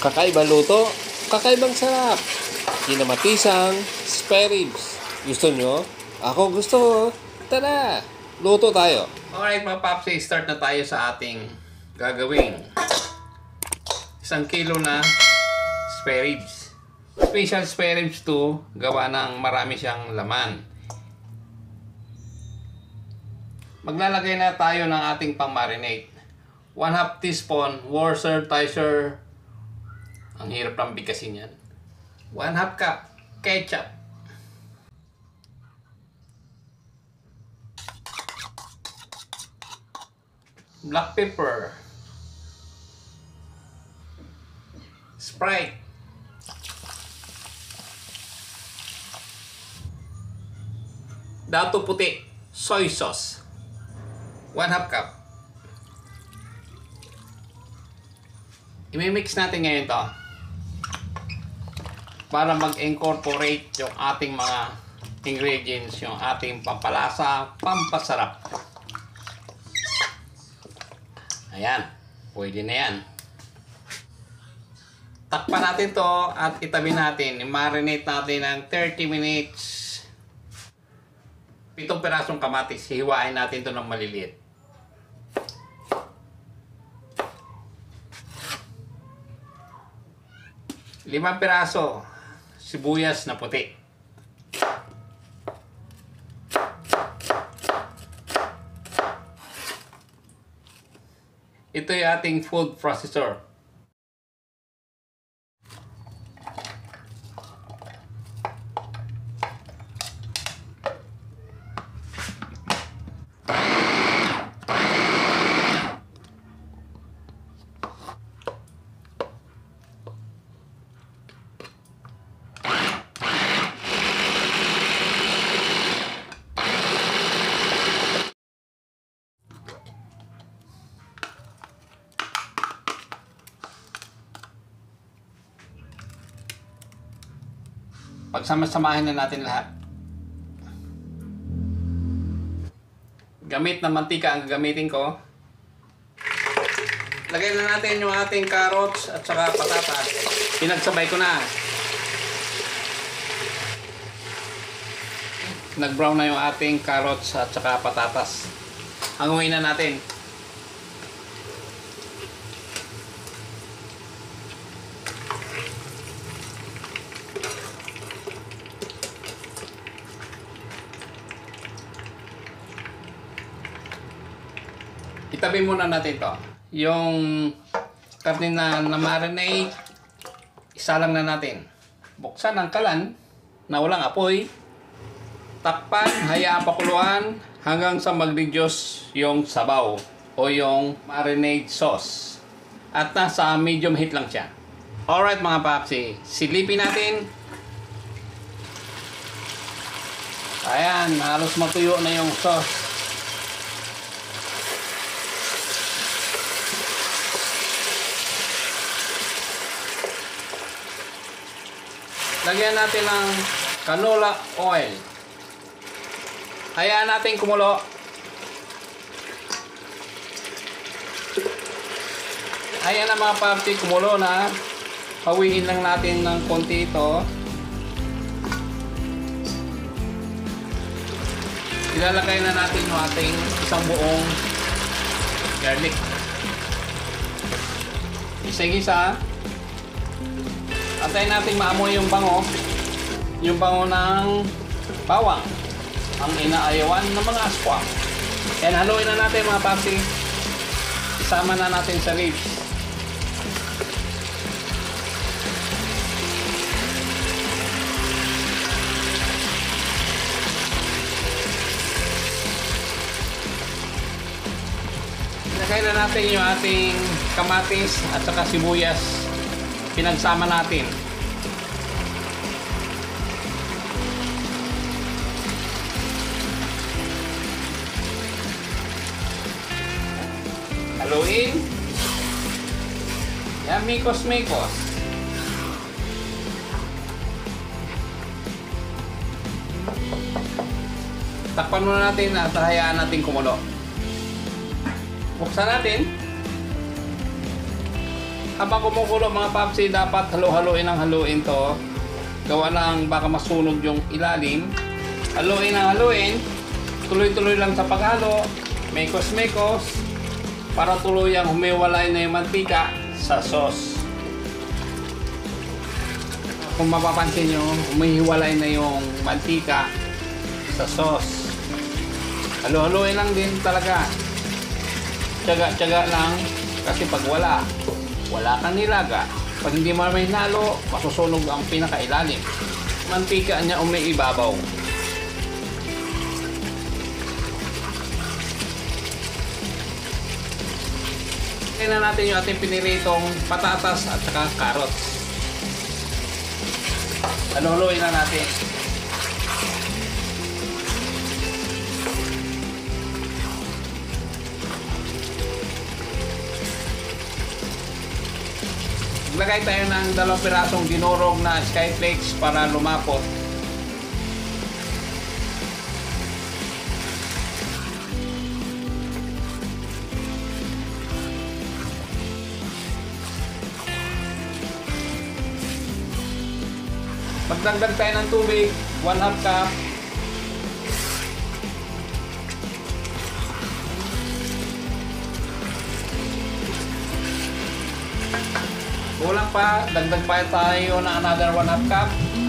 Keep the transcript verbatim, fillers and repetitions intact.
Kakaiba luto, kakaibang sarap. Kinamatisang spare ribs. Gusto nyo? Ako gusto. Tara, luto tayo. Alright mga papsi, start na tayo sa ating gagawing isang kilo na spare ribs. Special spare ribs to, gawa ng marami siyang laman. Maglalagay na tayo ng ating pang-marinate. one half teaspoon Worcestershire. Ang hirap ng bigkasin yan. one half cup ketchup. Black pepper. Sprite. Dato puti. Soy sauce. one half cup. I-mix natin ngayon to para mag-incorporate yung ating mga ingredients, yung ating pampalasa, pampasarap. Ayan, pwede na yan. Takpan natin to at itabi natin. I-marinate natin ng thirty minutes. Pitong pirasong kamatis. Hiwain natin to ng maliliit. Limang piraso sibuyas na puti. Ito yung ating food processor. Pagsama-samahin na natin lahat. Gamit na mantika ang gagamitin ko. Lagay na natin yung ating carrots at saka patatas. Pinagsabay ko na. Nag-brown na yung ating carrots at saka patatas. Hanguin na natin. Itabi muna natin to. Yung karne na na-marinate, isa lang na natin. Buksan ang kalan na walang apoy. Takpan, hayaan pakuluan hanggang sa mag-reduce yung sabaw o yung marinade sauce. At nasa medium heat lang siya. Alright mga papsi, silipin natin. Ayan, halos matuyo na yung sauce. Lagyan natin ng canola oil. Hayaan natin kumulo. Ayan na mga papsi, kumulo na. Hawiin lang natin ng konti ito. Ilalagay na natin yung ating isang buong garlic. Isa-isa. Antayin natin maamoy yung bango. Yung bango ng bawang. Ang inaayawan ng mga aswang. Yan, haluin na natin mga papsi. Isama na natin sa ribs. Ilagay na natin yung ating kamatis at saka sibuyas. Pinagsama natin. Haluin. Yan, mikos-mikos. Takpan muna natin at hayaan natin kumulo. Buksan natin. habang kumukulo mga papsi, dapat halo-haloin ang haluin to. Gawa ng baka masunog yung ilalim. Haluin ang haluin. Tuloy-tuloy lang sa paghalo. Mekos-mekos. Para tuluyang humiwalay na yung mantika sa sauce. Kung mapapansin nyo, humihiwalay na yung mantika sa sauce. Halo-haloin lang din talaga. Tiyaga-tiyaga lang. Kasi pag wala, wala kang nilaga. Pag hindi mo may nalo, masusunog ang pinakailalim. Mantika niya umiibabaw. Kaya na natin yung ating piniritong patatas at saka carrots. Halo-haloin na natin. Maglagay tayo ng dalawang pirasong dinurog na skyflakes para lumapot. Magdagdag tayo ng tubig, one half cup. Kulang pa, dagdag pa tayo ng another one half cup.